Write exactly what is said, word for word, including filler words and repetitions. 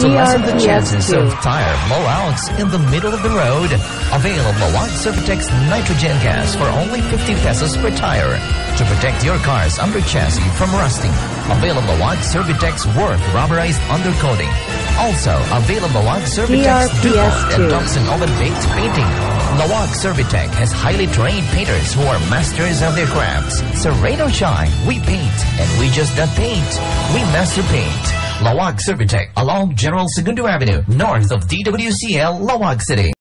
to lessen the D R P S chances two. of tire blowouts in the middle of the road. Avail of Laoag Servitek's nitrogen gas for only fifty pesos per tire to protect your car's under chassis from rusting. Avail of Laoag Servitek's worth rubberized undercoating. Also, avail of Laoag Servitek's D R P S DuPont two. and Thompson oven-baked painting. Laoag Servitek has highly trained painters who are masters of their crafts. So rain or shine, we paint, and we just not paint. We master paint. Laoag Servitek along General Segundo Avenue, north of D W C L, Laoag City.